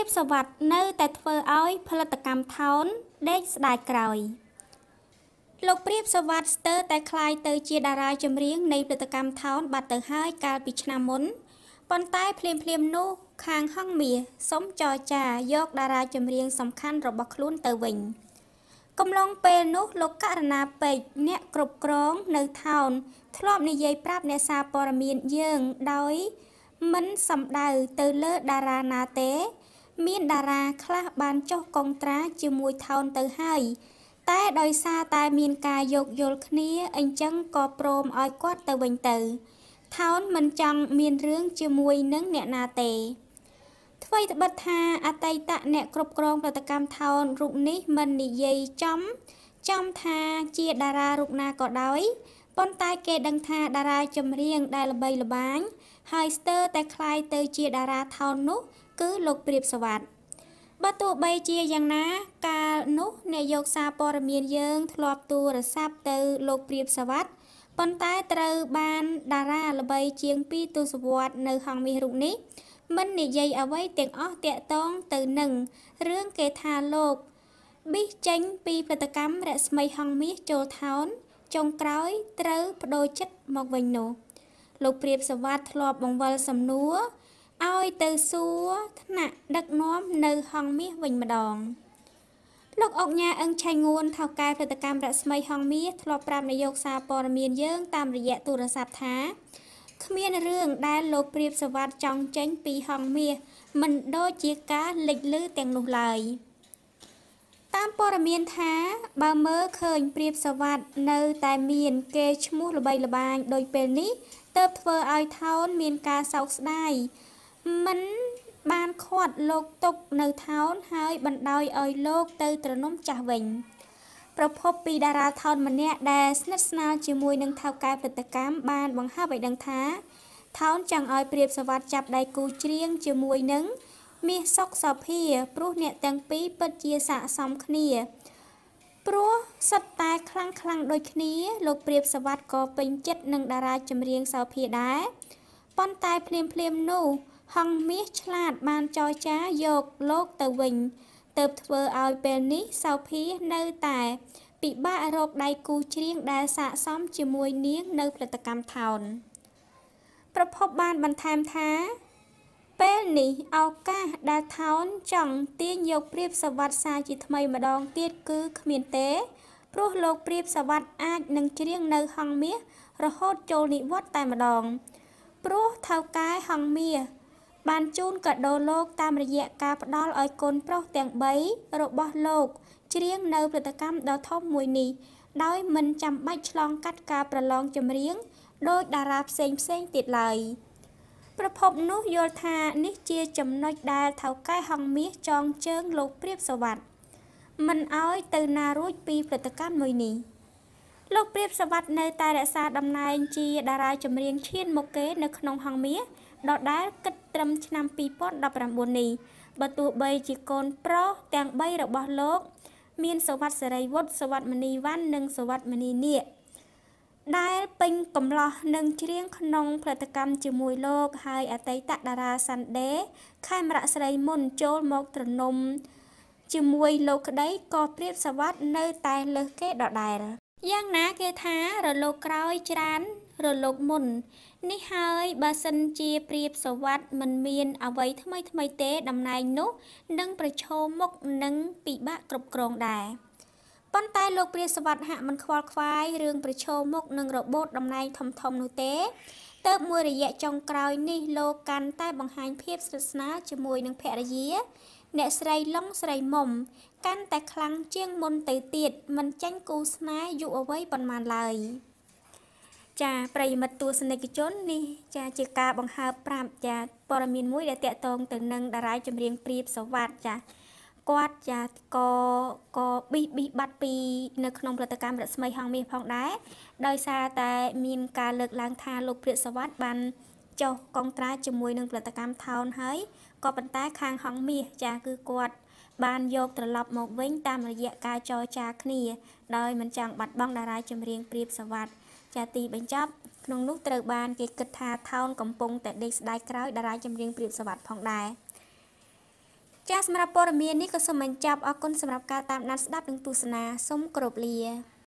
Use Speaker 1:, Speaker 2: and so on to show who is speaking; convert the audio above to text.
Speaker 1: បសវត្ថនៅតែធ្វើឲ្យផលិតកម្មថោនដេកស្ដាយក្រោយលោកព្រាបសវត្ថស្ទើរតែคล้ายទៅជាតារាចម្រៀងនៃផលិតកម្មថោនបាត់ទៅហើយកាលពីឆ្នាំមុនប៉ុន្តែភ្លាមនោះខាងហង្សមាសសុំចរចាយកតារាចម្រៀងសំខាន់របស់ខ្លួនទៅវិញកំឡុងពេលនោះលោកករណាពេជ្រអ្នកគ្រប់គ្រងនៅថោនធ្លាប់និយាយប្រាប់អ្នកសារព័ត៌មានយើងដោយមិនសំដៅទៅលើតារាណាទេមានតារាខ្លះបានចុះកុងត្រាជាមួយថោនទៅហើយតែដោយសារតែមានការយោគយល់គ្នាអញ្ចឹងក៏ព្រមឲ្យគាត់ទៅវិញទៅថោនមិនចង់មានរឿងជាមួយនឹងអ្នកណាទេថ្វីត្បិតថាអតីតអ្នកគ្រប់គ្រងផលិតកម្មថោនរូបនេះមិននិយាយចំថាជាតារារូបណាក៏ដោយប៉ុន្តែគេដឹងថាតារាចម្រៀងដែលល្បីល្បាញហើយស្ទើរតែคล้ายទៅជាតារាថោននោះគឺលោកព្រាបសវត្ថបើទោះបីជាយ៉ាងណាកាលនោះអ្នកយកសារព័ត៌មានយើងធ្លាប់ទូរស័ព្ទទៅលោកព្រាបសវត្ថប៉ុន្តែត្រូវបានតារាល្បីជាង2ទសវត្សរ៍នៅហង្សមាសរូបនេះមិននិយាយអ្វីទាំងអស់តាក់ទងទៅនឹងរឿងគេថាលោកប៊ីសចេញពីផលិតកម្មរស្មីហង្សមាសចូលថោនចុងក្រោយត្រូវបដូរចិត្តមកវិញនោះលោកព្រាបសវត្ថធ្លាប់បង្វិលសំណួរឲ្យទៅសួរថ្នាក់ដឹកនាំនៅហង្សមាសវិញម្ដងលោកអុកញ៉ាអឹងឆៃងួនថៅកែផលិតកម្មរស្មីហង្សមាសធ្លាប់ប្រាប់នាយកសារព័ត៌មានយើងតាមរយៈទូរស័ព្ទថាគ្មានរឿងដែលលោកព្រាបសវត្ថចង់ចេញពីហង្សមាសមិនដូចជាការលេចលឺទាំងនោះឡើយតាមព័ត៌មានថាបើមើលឃើញព្រាបសវត្ថនៅតែមានគេឈ្មោះល្បីល្បាញដូចពេលនេះទើបធ្វើឲ្យថោនមានការសោកស្ដាយមិនបានខាត់លោកទុកនៅថោនហើយបណ្ដោយឲ្យលោកទៅត្រនំចាស់វិញប្រភពពីតារាថោនម្នាក់ដែលស្និទ្ធស្នាលជាមួយនឹងថៅកែផលិតកម្មបានបង្ហើបឲ្យដឹងថាថោនចង់ឲ្យព្រាបសវត្ថចាប់ដៃគូច្រៀងជាមួយនឹងមាសសុកសុភាព្រោះអ្នកទាំងពីរពិតជាស័ក្តិសមគ្នាព្រោះសិតតែខ្លាំងដូចគ្នាលោកព្រាបសវត្ថក៏ពេញចិត្តនឹងតារាចម្រៀងសុភាដែរប៉ុន្តែភ្លាមនោះហង្សមាសឆ្លាតបានចរចាយកលោកទៅវិញទើបធ្វើឲ្យពេលនេះសុភានៅតែពិបាករកដៃគូច្រៀងដែលស័ក្តិសមជាមួយនាងនៅផលិតកម្មថោនប្រភពបានបន្ថែមថាពេលនេះឱកាសដែលថោនចង់ទាញយកព្រាបសវត្ថសារជាថ្មីម្ដងទៀតគឺគ្មានទេព្រោះលោកព្រាបសវត្ថអាចនឹងច្រៀងនៅហង្សមាសរហូតចូលនិវត្តន៍តែម្ដងព្រោះថៅកែហង្សមាសបានជូនកាដូលោកតាមរយៈការផ្ដល់ឲ្យកូនប្រុសទាំង3របស់លោកច្រៀងនៅផលិតកម្មដ៏ធំមួយនេះដោយមិនចាំបាច់ឆ្លងកាត់ការប្រឡងចម្រៀងដោយតារាផ្សេងទៀតឡើយប្រភពនោះយល់ថានេះជាចំណុចដែលថៅកែហង្សមាសចងជើងលោកព្រាបសវត្ថមិនឲ្យទៅណារួចពីផលិតកម្មមួយនេះលោកព្រាបសវត្ថនៅតែរក្សាតំណែងជាតារាចម្រៀងឈានមុខគេនៅក្នុងហង្សមាសដដែលគិតត្រឹមឆ្នាំ2019នេះបើទោះបីជាកូនប្រុសទាំង3របស់លោកមានសវត្ថសេរីវុឌ្ឍសវត្ថមនីវ៉ាន់និងសវត្ថមនីនាគដែលពេញកំឡោះនឹងច្រៀងក្នុងផលិតកម្មជាមួយលោកហើយអតីតតារាសាន់ដេខេមរៈស្រីមុនចូលមកត្រនំជាមួយលោកក្តីក៏ព្រាបសវត្ថនៅតែលើសគេដដែលយ៉ាងណាគេថារលកក្រោយច្រើនរលកមុននេះហើយបើសិនជាព្រាបសវត្ថមិនមានអ្វីថ្មីទេតំណែងនោះនឹងប្រឈមមុខនឹងពិបាកគ្រប់គ្រងដែរប៉ុន្តែលោកព្រាបសវត្ថហាក់មិនខ្វល់ខ្វាយរឿងប្រឈមមុខនឹងរបូតតំណែងធំនោះទេទើបមួយរយៈចុងក្រោយនេះលោកកាន់តែបង្ហាញភាពស្និទ្ធស្នាលជាមួយនឹងភរិយាអ្នកស្រីឡុងស្រីមុំកាន់តែខ្លាំងជាងមុនទៅទៀតមិនចាញ់គូស្នេហ៍យុវវ័យប៉ុន្មានឡើយចាប្រិយមិត្តទស្សនិកជននេះចាជាការបង្ហើបប្រាប់ចាព័ត៌មានមួយដែលតាក់ទងទៅនឹងតារាចម្រៀងព្រាបសវត្ថចាគាត់ចាក៏ប៊ីបាត់ពីនៅក្នុងផលិតកម្មរស្មីហង្សមាសផងដែរដោយសារតែមានការលើកឡើងថាលោកព្រាបសវត្ថបានចុះកុងត្រាជាមួយនឹងផលិតកម្មថោនហើយក៏ប៉ុន្តែខាងហង្សមាសចាគឺគាត់បានយកត្រឡប់មកវិញតាមរយៈការចរចាគ្នាដោយមិនចង់បាត់បង់តារាចម្រៀងព្រាបសវត្ថចាទីបញ្ចប់ក្នុងនោះត្រូវបានគេគិតថាថោនកំពុងតែដេកស្ដាយក្រោយតារាចម្រៀងព្រាបសវត្ថផងដែរចាសសម្រាប់ព័ត៌មាននេះក៏សូមបញ្ចប់អរគុណសម្រាប់ការតាមដានស្ដាប់និងទស្សនាសូមគោរពលា